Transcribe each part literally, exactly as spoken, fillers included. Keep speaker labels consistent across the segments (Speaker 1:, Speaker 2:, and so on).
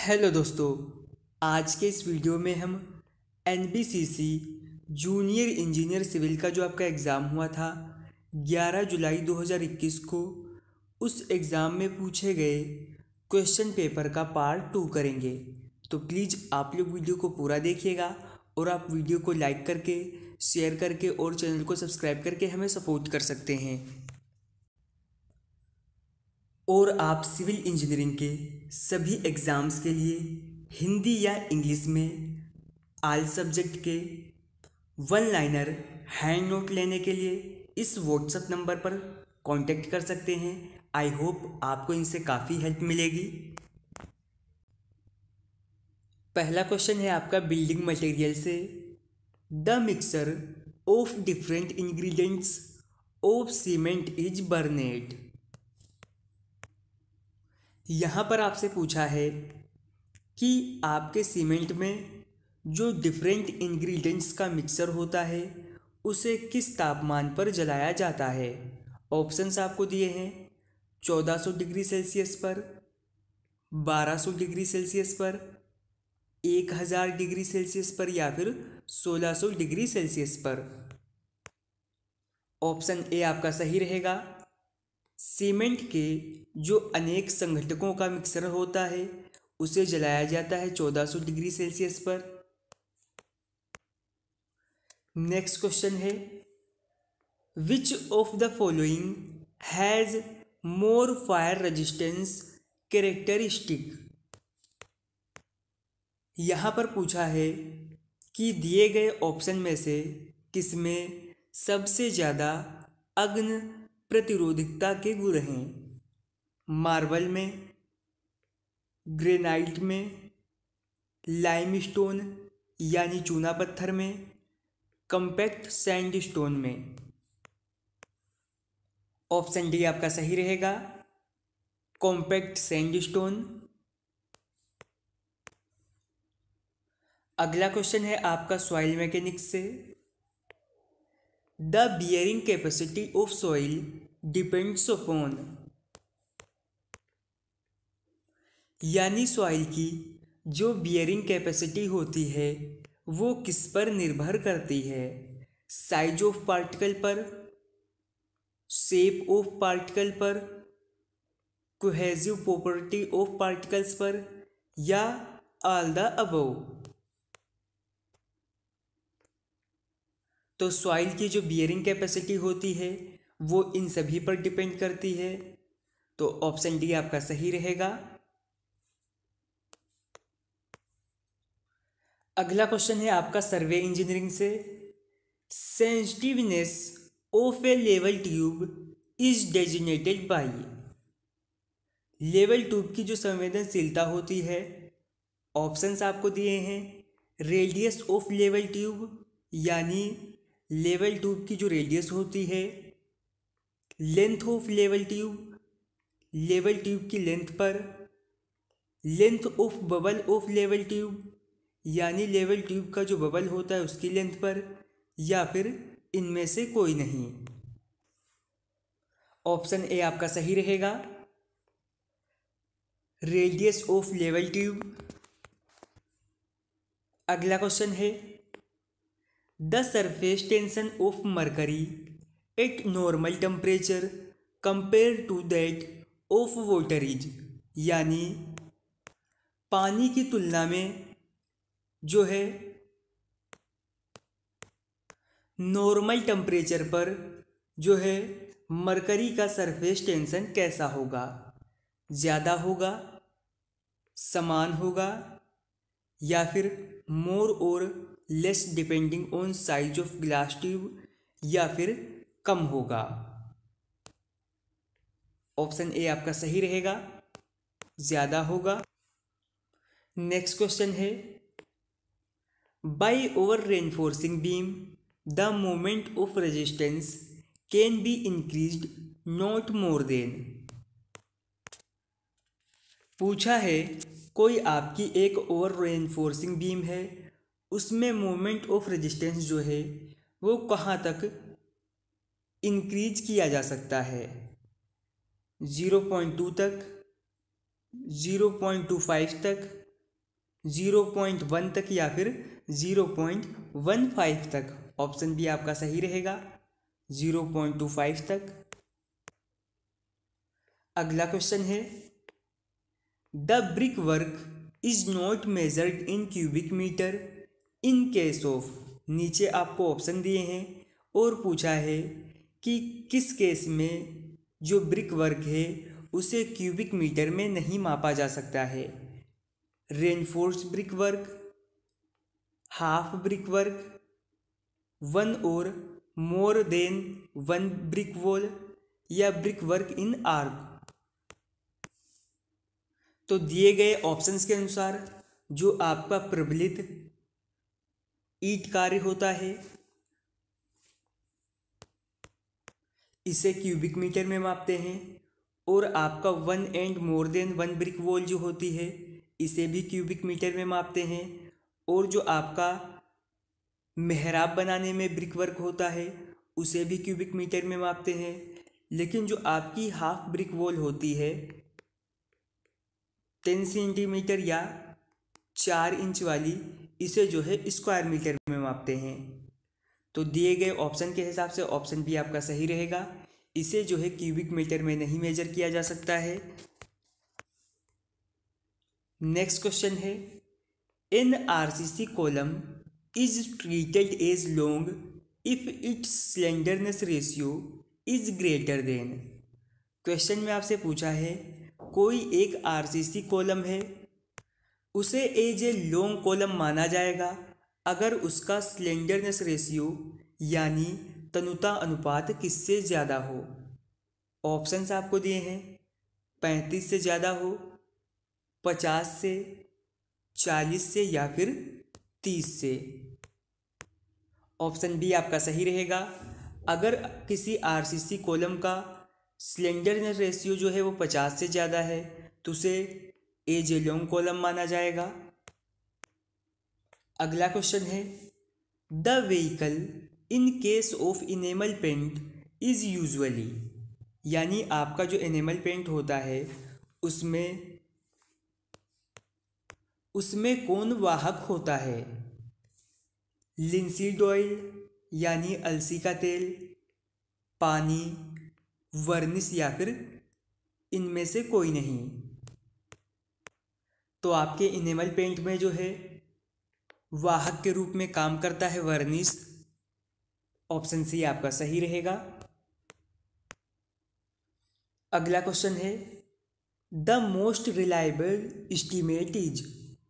Speaker 1: Hello दोस्तों, आज के इस वीडियो में हम NBCC junior engineer civil का जो आपका एग्ज़ाम हुआ था ग्यारह जुलाई दो हज़ार इक्कीस को, उस एग्ज़ाम में पूछे गए क्वेश्चन पेपर का पार्ट टू करेंगे। तो प्लीज़ आप लोग वीडियो को पूरा देखिएगा और आप वीडियो को लाइक करके, शेयर करके और चैनल को सब्सक्राइब करके हमें सपोर्ट कर सकते हैं। और आप सिविल इंजीनियरिंग के सभी एग्ज़ाम्स के लिए हिंदी या इंग्लिश में आल सब्जेक्ट के वन लाइनर हैंड नोट लेने के लिए इस व्हाट्सएप नंबर पर कांटेक्ट कर सकते हैं। आई होप आपको इनसे काफ़ी हेल्प मिलेगी। पहला क्वेश्चन है आपका बिल्डिंग मटेरियल से, the mixture of different ingredients of cement is burned. यहाँ पर आपसे पूछा है कि आपके सीमेंट में जो डिफरेंट इंग्रेडिएंट्स का मिक्सचर होता है उसे किस तापमान पर जलाया जाता है। ऑप्शंस आपको दिए हैं चौदह सौ डिग्री सेल्सियस पर, बारह सौ डिग्री सेल्सियस पर, एक हज़ार डिग्री सेल्सियस पर या फिर सोलह सौ डिग्री सेल्सियस पर। ऑप्शन ए आपका सही रहेगा। सीमेंट के जो अनेक संघटकों का मिक्सर होता है उसे जलाया जाता है चौदह सौ डिग्री सेल्सियस पर। नेक्स्ट क्वेश्चन है, which of the following has more fire resistance characteristic. यहाँ पर पूछा है कि दिए गए ऑप्शन में से किसमें सबसे ज़्यादा अग्नि प्रतिरोधकता के गुण हैं। मार्बल में, ग्रेनाइट में, लाइमस्टोन यानी चूना पत्थर में, कम्पैक्ट सैंडस्टोन में। ऑप्शन डी आपका सही रहेगा, कॉम्पैक्ट सैंडस्टोन। अगला क्वेश्चन है आपका सॉइल मैकेनिक्स से, the bearing capacity of soil depends upon. यानी सॉइल की जो बियरिंग कैपेसिटी होती है वो किस पर निर्भर करती है। साइज ऑफ पार्टिकल पर, शेप ऑफ पार्टिकल पर, कोहेसिव प्रॉपर्टी ऑफ पार्टिकल्स पर या ऑल द अबव। तो सॉइल की जो बियरिंग कैपेसिटी होती है वो इन सभी पर डिपेंड करती है। तो ऑप्शन डी आपका सही रहेगा। अगला क्वेश्चन है आपका सर्वे इंजीनियरिंग से, sensitiveness of a level tube is designated by. Level tube की जो संवेदनशीलता होती है, ऑप्शंस आपको दिए हैं रेडियस ऑफ लेवल ट्यूब यानी लेवल ट्यूब की जो रेडियस होती है, length of level tube level tube की लेंथ पर, length of bubble of level tube यानी लेवल ट्यूब का जो बबल होता है उसकी लेंथ पर, या फिर इनमें से कोई नहीं। ऑप्शन ए आपका सही रहेगा, रेडियस ऑफ लेवल ट्यूब। अगला क्वेश्चन है, the surface tension of mercury at normal temperature compare to that of water is. यानी पानी की तुलना में जो है नॉर्मल टेम्परेचर पर जो है मरकरी का सरफेस टेंशन कैसा होगा। ज़्यादा होगा, समान होगा या फिर मोर और less depending on size of glass tube या फिर कम होगा। ऑप्शन ए आपका सही रहेगा, ज़्यादा होगा। नेक्स्ट क्वेश्चन है, by over reinforcing beam the moment of resistance can be increased not more than. पूछा है कोई आपकी एक ओवर रेनफोर्सिंग बीम है, उसमें मोमेंट ऑफ रेजिस्टेंस जो है वो कहाँ तक इंक्रीज किया जा सकता है। ज़ीरो पॉइंट टू तक, ज़ीरो पॉइंट टू फाइव तक ज़ीरो पॉइंट वन तक या फिर ज़ीरो पॉइंट वन फाइव तक। ऑप्शन बी आपका सही रहेगा, ज़ीरो पॉइंट टू फाइव तक। अगला क्वेश्चन है, the brick work is not measured in cubic metre in case of. नीचे आपको ऑप्शन दिए हैं और पूछा है कि किस केस में जो ब्रिक वर्क है उसे क्यूबिक मीटर में नहीं मापा जा सकता है। Reinforced brick work, half brick work, one और more than one brick wall, या ब्रिक वर्क इन आर्क। तो दिए गए ऑप्शंस के अनुसार जो आपका प्रबलित ईंट कार्य होता है इसे क्यूबिक मीटर में मापते हैं, और आपका one and more than one brick wall जो होती है इसे भी क्यूबिक मीटर में मापते हैं, और जो आपका मेहराब बनाने में ब्रिक वर्क होता है उसे भी क्यूबिक मीटर में मापते हैं। लेकिन जो आपकी हाफ ब्रिक वॉल होती है टेन सेंटीमीटर या चार इंच वाली, इसे जो है स्क्वायर मीटर में मापते हैं। तो दिए गए ऑप्शन के हिसाब से ऑप्शन बी आपका सही रहेगा, इसे जो है क्यूबिक मीटर में नहीं मेजर किया जा सकता है। नेक्स्ट क्वेश्चन है, an RCC column is treated as long if its slenderness ratio is greater than. Question में आपसे पूछा है कोई एक आरसीसी कॉलम है, उसे एज ए लॉन्ग कॉलम माना जाएगा अगर उसका स्लेंडरनेस रेशियो यानी तनुता अनुपात किससे ज़्यादा हो। ऑप्शंस आपको दिए हैं, पैंतीस से ज़्यादा हो, पचास से, चालीस से, या फिर तीस से। ऑप्शन बी आपका सही रहेगा। अगर किसी आरसीसी कॉलम का स्लेंडरनेस रेशियो जो है वो पचास से ज़्यादा है तो उसे एज ए लॉन्ग कॉलम माना जाएगा। अगला क्वेश्चन है, the vehicle in case of enamel paint is usually, यानी आपका जो इनेमल पेंट होता है उसमें उसमें कौन वाहक होता है। लिंसीड ऑयल यानी अलसी का तेल, पानी, वर्निश, या फिर इनमें से कोई नहीं। तो आपके इनेमल पेंट में जो है वाहक के रूप में काम करता है वर्निश। ऑप्शन सी आपका सही रहेगा। अगला क्वेश्चन है, the most reliable estimate is.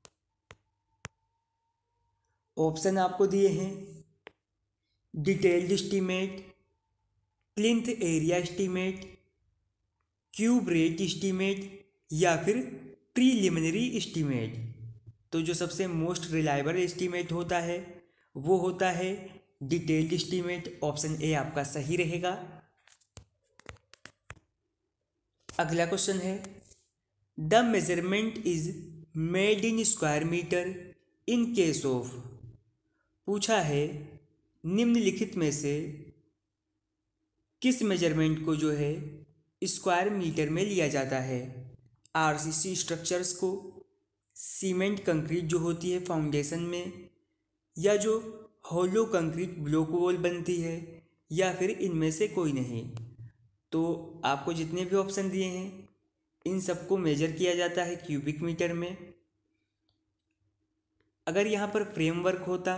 Speaker 1: Option आपको दिए हैं, detailed estimate, plinth area estimate, cube rate estimate, या फिर प्रीलिमिनरी एस्टीमेट। तो जो सबसे मोस्ट रिलायबल एस्टीमेट होता है वो होता है डिटेल्ड एस्टीमेट। ऑप्शन ए आपका सही रहेगा। अगला क्वेश्चन है, the measurement is made in square metre in case of. पूछा है निम्नलिखित में से किस मेजरमेंट को जो है स्क्वायर मीटर में लिया जाता है। आरसीसी स्ट्रक्चर्स को, सीमेंट कंक्रीट जो होती है फाउंडेशन में, या जो होलो कंक्रीट ब्लॉक वॉल बनती है, या फिर इनमें से कोई नहीं। तो आपको जितने भी ऑप्शन दिए हैं इन सबको मेजर किया जाता है क्यूबिक मीटर में। अगर यहाँ पर फ्रेमवर्क होता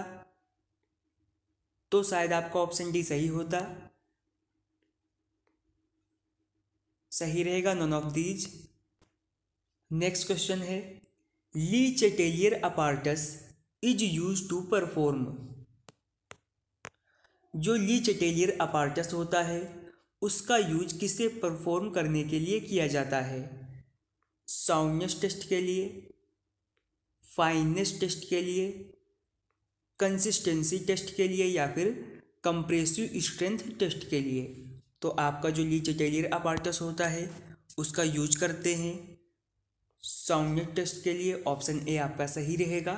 Speaker 1: तो शायद आपका ऑप्शन डी सही होता। सही रहेगा none of these. Next question है, Le Chatelier apparatus is use to perform. जो ली चेटेलियर अपार्टस होता है उसका यूज किसे परफॉर्म करने के लिए किया जाता है। साउंडनेस टेस्ट के लिए, फाइननेस टेस्ट के लिए, कंसिस्टेंसी टेस्ट के लिए, या फिर कंप्रेसिव स्ट्रेंथ टेस्ट के लिए। तो आपका जो ली चेटेलियर अपार्टस होता है उसका यूज करते हैं साउंडनेस टेस्ट के लिए। ऑप्शन ए आपका सही रहेगा।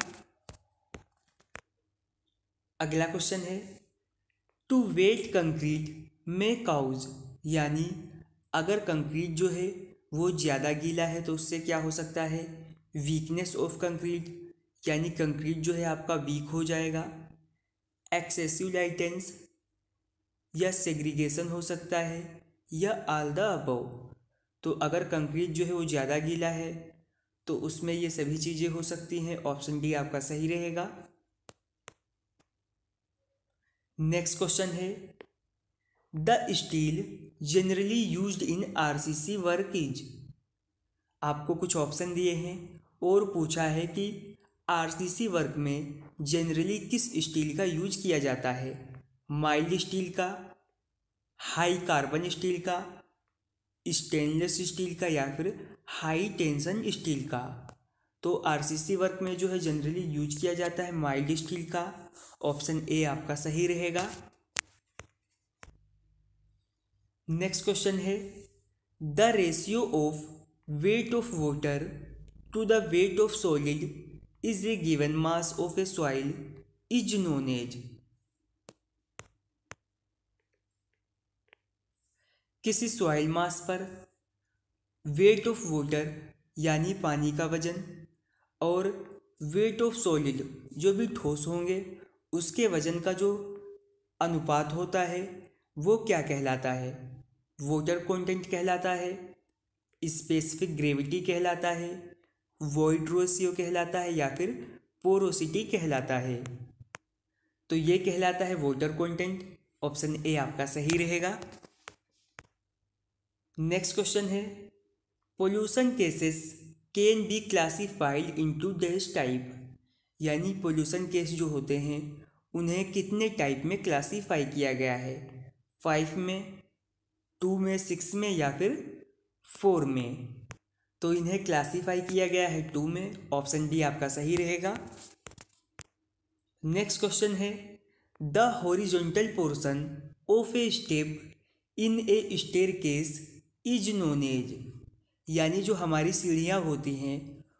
Speaker 1: अगला क्वेश्चन है, टू वेट कंक्रीट में काउज, यानी अगर कंक्रीट जो है वो ज़्यादा गीला है तो उससे क्या हो सकता है, वीकनेस ऑफ कंक्रीट, यानी कंक्रीट जो है आपका वीक हो जाएगा। एक्सेसिव लाइटेंस या सेग्रीगेशन हो सकता है, या ऑल द अबव। तो अगर कंक्रीट जो है वो ज़्यादा गीला है तो उसमें ये सभी चीज़ें हो सकती हैं। ऑप्शन डी आपका सही रहेगा। नेक्स्ट क्वेश्चन है, the steel generally used in RCC work is. आपको कुछ ऑप्शन दिए हैं और पूछा है कि आरसीसी वर्क में जनरली किस स्टील का यूज किया जाता है। माइल्ड स्टील का, हाई कार्बन स्टील का, स्टेनलेस स्टील का, या फिर हाई टेंशन स्टील का। तो आरसीसी वर्क में जो है जनरली यूज किया जाता है माइल्ड स्टील का। ऑप्शन ए आपका सही रहेगा। नेक्स्ट क्वेश्चन है, the ratio of weight of water to the weight of solid is a given mass of a soil is known as. किसी सॉइल मास पर वेट ऑफ वाटर यानी पानी का वजन और वेट ऑफ सॉलिड जो भी ठोस होंगे उसके वजन का जो अनुपात होता है वो क्या कहलाता है। वाटर कंटेंट कहलाता है, स्पेसिफिक ग्रेविटी कहलाता है, वॉइड रेशियो कहलाता है, या फिर पोरोसिटी कहलाता है। तो ये कहलाता है वाटर कंटेंट। ऑप्शन ए आपका सही रहेगा। नेक्स्ट क्वेश्चन है, pollution cases can be classified into dash type. यानी पोल्यूशन केस जो होते हैं उन्हें कितने टाइप में क्लासीफाई किया गया है। फाइव में, टू में, सिक्स में, या फिर फोर में। तो इन्हें क्लासीफाई किया गया है टू में। ऑप्शन डी आपका सही रहेगा। नेक्स्ट क्वेश्चन है, the horizontal portion of a step in a staircase is known as. यानी जो हमारी सीढ़ियाँ होती हैं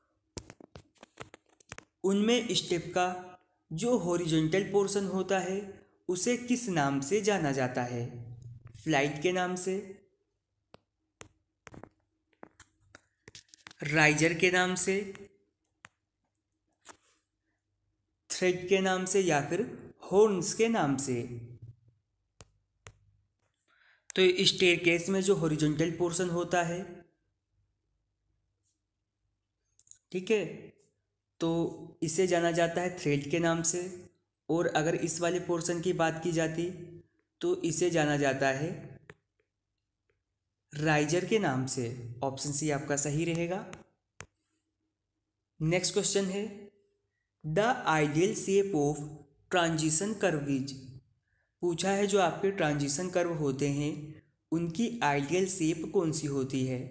Speaker 1: उनमें स्टेप का जो हॉरिजॉन्टल पोर्शन होता है उसे किस नाम से जाना जाता है। फ्लाइट के नाम से, राइजर के नाम से, थ्रेड के नाम से, या फिर हॉर्न्स के नाम से। तो स्टेयरकेस में जो हॉरिजॉन्टल पोर्शन होता है, ठीक है, तो इसे जाना जाता है थ्रेड के नाम से। और अगर इस वाले पोर्शन की बात की जाती तो इसे जाना जाता है राइजर के नाम से। ऑप्शन सी आपका सही रहेगा। नेक्स्ट क्वेश्चन है, the ideal shape of transition curve is. पूछा है जो आपके ट्रांजिशन कर्व होते हैं उनकी आइडियल शेप कौन सी होती है।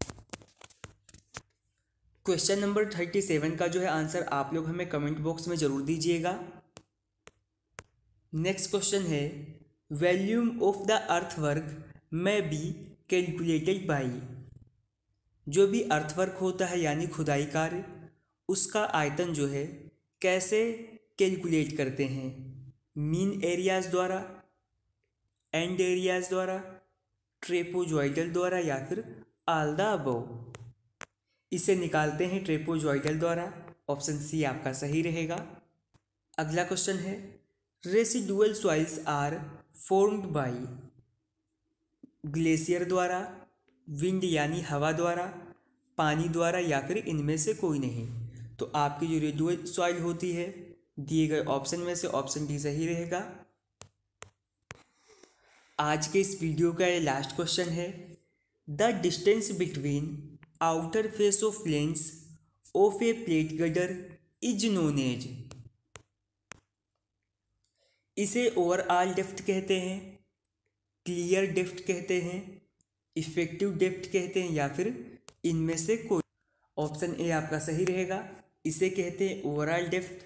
Speaker 1: क्वेश्चन नंबर थर्टी सेवन का जो है आंसर आप लोग हमें कमेंट बॉक्स में ज़रूर दीजिएगा। नेक्स्ट क्वेश्चन है, volume of the earthwork may be calculated by. जो भी अर्थवर्क होता है यानी खुदाई कार्य, उसका आयतन जो है कैसे कैलकुलेट करते हैं। मीन एरियाज द्वारा, एंड एरियाज द्वारा, ट्रेपोजॉइडल द्वारा, या फिर ऑल द अबव। इसे निकालते हैं ट्रेपोजॉइडल द्वारा। ऑप्शन सी आपका सही रहेगा। अगला क्वेश्चन है, residual soils are formed by. Glacier द्वारा, विंड यानी हवा द्वारा, पानी द्वारा, या फिर इनमें से कोई नहीं। तो आपकी जो रेसिडुअल सॉइल होती है दिए गए ऑप्शन में से ऑप्शन डी सही रहेगा। आज के इस वीडियो का ये लास्ट क्वेश्चन है, the distance between outer face of lens of a plate girder is known as. इसे ओवरऑल डेप्थ कहते हैं, क्लियर डेप्थ कहते हैं, इफेक्टिव डेप्थ कहते हैं, या फिर इनमें से कोई। ऑप्शन ए आपका सही रहेगा। इसे कहते हैं ओवरऑल डेप्थ।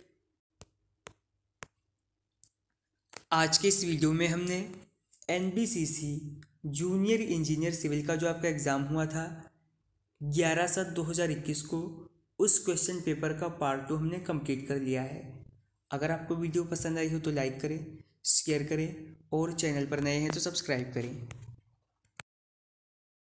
Speaker 1: आज के इस वीडियो में हमने एनबीसीसी जूनियर इंजीनियर सिविल का जो आपका एग्ज़ाम हुआ था ग्यारह सात दो हज़ार इक्कीस को, उस क्वेश्चन पेपर का पार्ट टू हमने कंप्लीट कर लिया है। अगर आपको वीडियो पसंद आई हो तो लाइक करें, शेयर करें और चैनल पर नए हैं तो सब्सक्राइब करें।